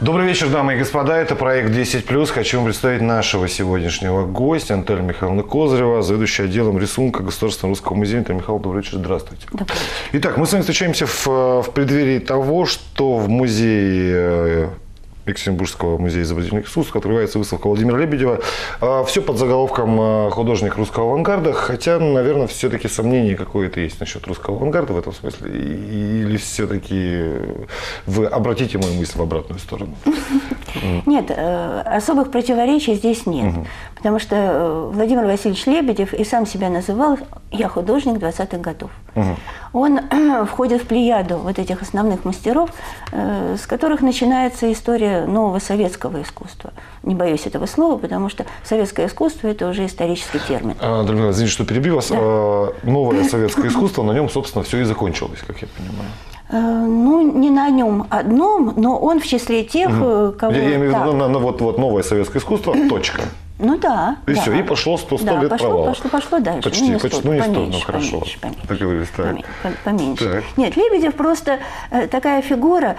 Добрый вечер, дамы и господа. Это проект 10+. Хочу вам представить нашего сегодняшнего гостя, Наталью Михайловну Козырева, заведующая отделом рисунка Государственного русского музея. Наталья Михайловна, добрый вечер. Здравствуйте. Добрый вечер. Итак, мы с вами встречаемся в преддверии того, что в музее Екатеринбургского музея изобразительных искусств открывается выставка Владимира Лебедева. Все под заголовком «Художник русского авангарда». Хотя, наверное, все-таки сомнение какое-то есть насчет русского авангарда в этом смысле. Или все-таки вы обратите мою мысль в обратную сторону? Нет, особых противоречий здесь нет. Потому что Владимир Васильевич Лебедев и сам себя называл «Я художник 20-х годов». Он входит в плеяду вот этих основных мастеров, с которых начинается история нового советского искусства. Не боюсь этого слова, потому что советское искусство – это уже исторический термин. Дорогая, извините, что перебил вас. Да. Новое советское искусство, на нем, собственно, все и закончилось, как я понимаю. Ну, не на нем одном, но он в числе тех, кого… Я имею в виду вот новое советское искусство, точка. Ну да. И да. все, и пошло 100 лет провала. Пошло дальше. Почти, не 100, почти, ну не 100, поменьше, ну хорошо. Поменьше. Договорились, так. Поменьше. Так. Нет, Лебедев просто такая фигура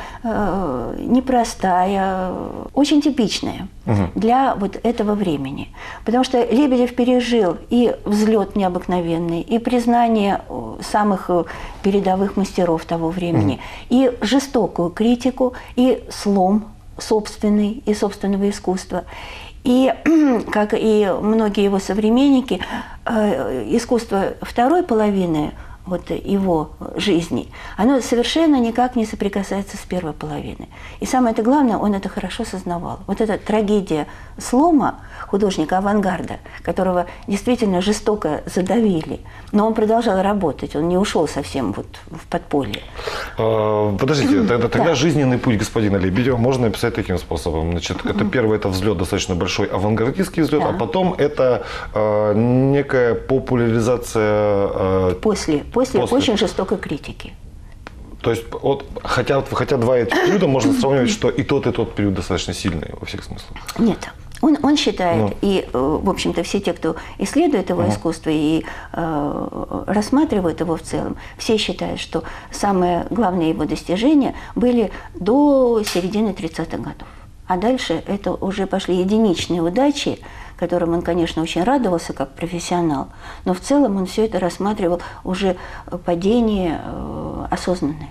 непростая, очень типичная для вот этого времени. Потому что Лебедев пережил и взлет необыкновенный, и признание самых передовых мастеров того времени, и жестокую критику, и слом собственный, и собственного искусства. И, как и многие его современники, искусство второй половины вот его жизни, оно совершенно никак не соприкасается с первой половиной. И самое это главное, он это хорошо сознавал. Вот эта трагедия слома художника авангарда, которого действительно жестоко задавили, но он продолжал работать, он не ушел совсем вот в подполье. Подождите, тогда Да. жизненный путь господина Лебедева можно описать таким способом. Значит, это первый, это взлет, достаточно большой авангардистский взлет, Да. а потом это некая популяризация… После очень жестокой критики. То есть, хотя два этих периода можно сравнивать, что и тот период достаточно сильный во всех смыслах. Нет. Он считает, и, в общем-то, все те, кто исследует его искусство и рассматривают его в целом, все считают, что самые главные его достижения были до середины 30-х годов. А дальше это уже пошли единичные удачи, которым он, конечно, очень радовался как профессионал, но в целом он все это рассматривал уже падение осознанное.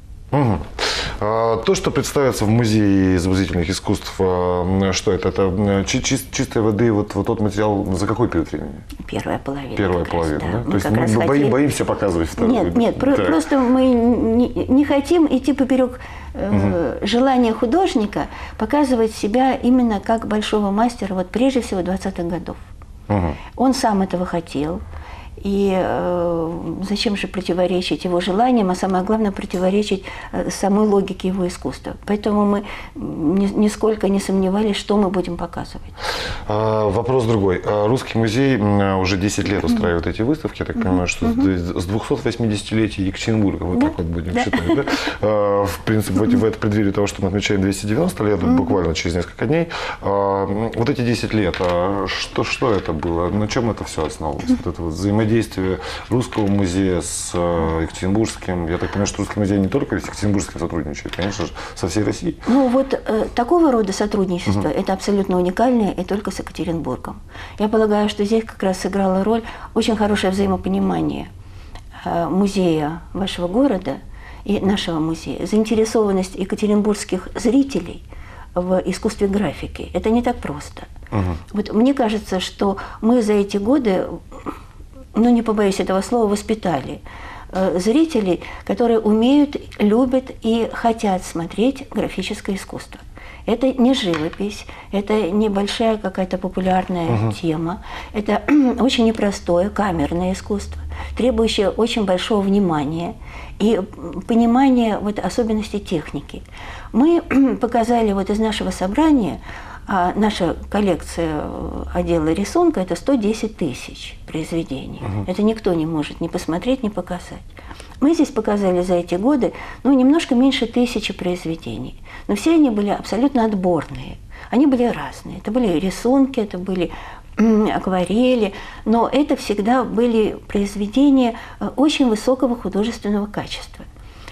То, что представится в Музее изобразительных искусств, что это? Это чистой воды вот тот материал за какой период времени? Первая половина. Первая половина, да? То есть мы боимся показывать вторую? Нет, просто мы не хотим идти поперек желания художника показывать себя именно как большого мастера, вот прежде всего 20-х годов. Он сам этого хотел. И зачем же противоречить его желаниям, а самое главное противоречить самой логике его искусства. Поэтому мы нисколько не сомневались, что мы будем показывать. Вопрос другой. Русский музей уже 10 лет устраивает эти выставки. Я так понимаю, что с 280-летия Екатеринбурга, вот так вот будем считать. Да? В принципе, в это преддверии того, что мы отмечаем 290 лет, буквально через несколько дней. Вот эти 10 лет, что это было? На чем это все основывалось? Вот это вот взаимодействие Русского музея с Екатеринбургским. Я так понимаю, что Русский музей не только с Екатеринбургским сотрудничает, конечно же, со всей Россией. Ну вот такого рода сотрудничество это абсолютно уникальное и только с Екатеринбургом. Я полагаю, что здесь как раз сыграла роль очень хорошее взаимопонимание музея вашего города и нашего музея, заинтересованность екатеринбургских зрителей в искусстве графики. Это не так просто. Вот мне кажется, что мы за эти годы, ну не побоюсь этого слова, воспитали зрителей, которые умеют, любят и хотят смотреть графическое искусство. Это не живопись, это не большая какая-то популярная тема, это очень непростое камерное искусство, требующее очень большого внимания и понимания вот особенностей техники. Мы показали вот из нашего собрания, наша коллекция отдела рисунка – это 110 тысяч произведений. Это никто не может ни посмотреть, ни показать. Мы здесь показали за эти годы немножко меньше 1000 произведений. Но все они были абсолютно отборные. Они были разные. Это были рисунки, это были акварели, но это всегда были произведения очень высокого художественного качества.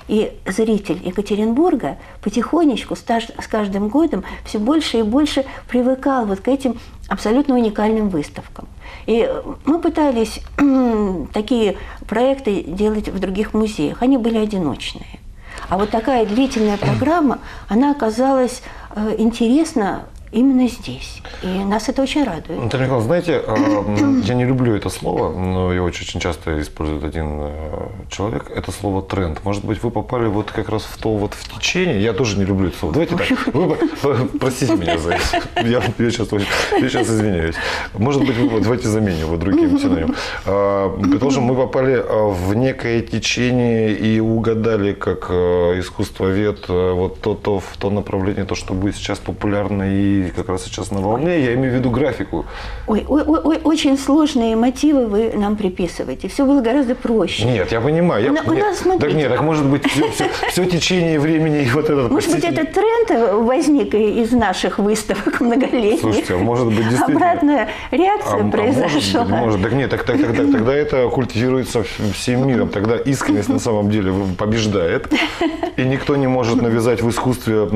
И зритель Екатеринбурга потихонечку, с каждым годом, все больше и больше привыкал вот к этим абсолютно уникальным выставкам. И мы пытались такие проекты делать в других музеях. Они были одиночные. А вот такая длительная программа, она оказалась интересна именно здесь. И нас это очень радует. Наталья Михайловна, знаете, я не люблю это слово, но его очень часто использует один человек. Это слово «тренд». Может быть, вы попали вот как раз в то вот в течение. Я тоже не люблю это слово. Давайте так. Простите меня за это. Я сейчас извиняюсь. Может быть, давайте заменим его другим синонимом. Потому что мы попали в некое течение и угадали, как искусствовед, вот в то направление, то, что будет сейчас популярно и как раз сейчас на волне, я имею в виду графику. Ой, очень сложные мотивы вы нам приписываете. Все было гораздо проще. Нет, я понимаю. Так может быть, все течение времени и вот этот... Может быть, этот тренд возник из наших выставок многолетних. Слушайте, может быть, действительно... Обратная реакция произошла. Может быть, нет, тогда это культивируется всем миром. Тогда искренность на самом деле побеждает. И никто не может навязать в искусстве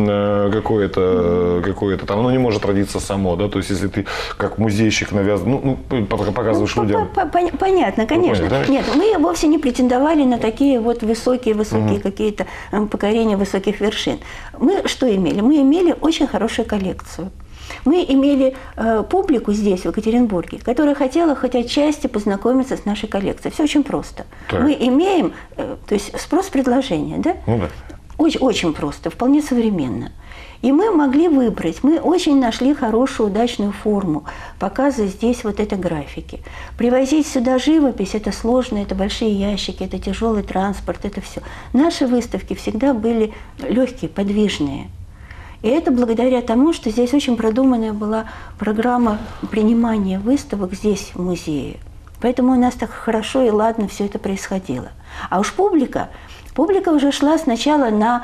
какое-то там, оно не может родиться само, да, то есть если ты как музейщик показываешь людям. Понятно, конечно. Поняли, да? Нет, мы вовсе не претендовали на такие вот высокие какие-то покорения высоких вершин. Мы что имели? Мы имели очень хорошую коллекцию. Мы имели публику здесь, в Екатеринбурге, которая хотела хоть отчасти познакомиться с нашей коллекцией. Все очень просто. Так. Мы имеем, то есть спрос-предложение, да? Ну да. Очень просто, вполне современно. И мы могли выбрать, мы очень нашли хорошую, удачную форму показа здесь вот этой графики. Привозить сюда живопись – это сложно, это большие ящики, это тяжелый транспорт, это все. Наши выставки всегда были легкие, подвижные. И это благодаря тому, что здесь очень продуманная была программа принимания выставок здесь, в музее. Поэтому у нас так хорошо и ладно все это происходило. А уж публика уже шла сначала на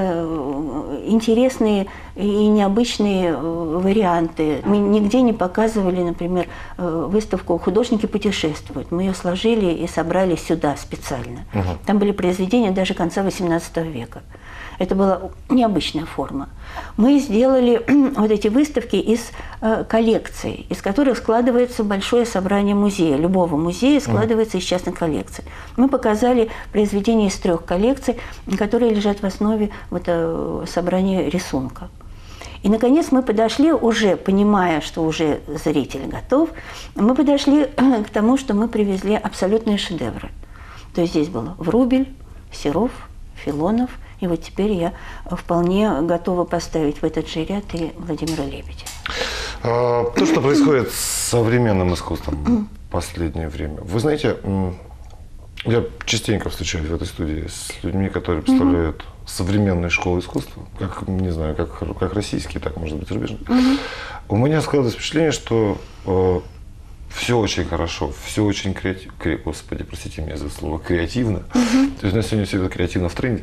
интересные и необычные варианты. Мы нигде не показывали, например, выставку «Художники путешествуют». Мы ее сложили и собрали сюда специально. Там были произведения даже конца XVIII века. Это была необычная форма. Мы сделали вот эти выставки из коллекций, из которых складывается большое собрание музея. Любого музея складывается из частных коллекций. Мы показали произведения из 3 коллекций, которые лежат в основе вот, собрания рисунка. И, наконец, мы подошли, уже понимая, что уже зритель готов, мы подошли к тому, что мы привезли абсолютные шедевры. То есть здесь было Врубель, Серов, Филонов. И вот теперь я вполне готова поставить в этот же ряд и Владимира Лебедя. То, что происходит с современным искусством в последнее время. Вы знаете, я частенько встречаюсь в этой студии с людьми, которые представляют современные школы искусства, как, не знаю, как российские, так, может быть, зарубежные. У меня складывается впечатление, что все очень хорошо, все очень креативно. Господи, простите меня за слово креативно. То есть у нас сегодня все это креативно в тренде.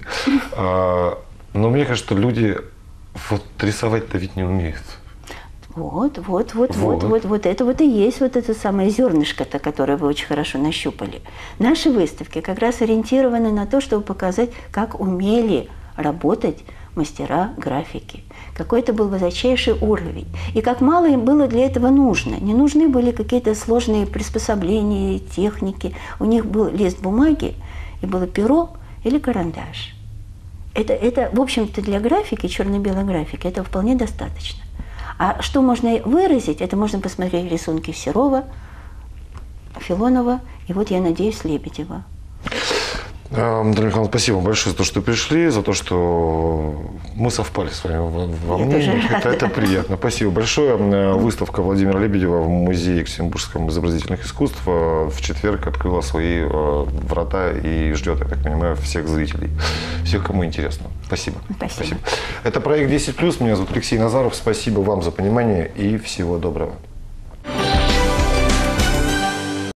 Но мне кажется, что люди вот рисовать-то ведь не умеют. Вот это вот и есть вот это самое зернышко-то, которое вы очень хорошо нащупали. Наши выставки как раз ориентированы на то, чтобы показать, как умели работать мастера графики. Какой это был высочайший уровень. И как мало им было для этого нужно. Не нужны были какие-то сложные приспособления, техники. У них был лист бумаги, и было перо или карандаш. Это в общем-то, для графики, черно-белой графики, это вполне достаточно. А что можно выразить, это можно посмотреть рисунки Серова, Филонова и вот, я надеюсь, Лебедева. Наталья Михайловна, спасибо большое за то, что пришли, за то, что мы совпали с вами во мнении. Это приятно. Спасибо большое. Выставка Владимира Лебедева в Музее Екатеринбургском изобразительных искусств в четверг открыла свои врата и ждет, я так понимаю, всех зрителей, всех, кому интересно. Спасибо. Спасибо. Это проект 10+. Меня зовут Алексей Назаров. Спасибо вам за понимание и всего доброго.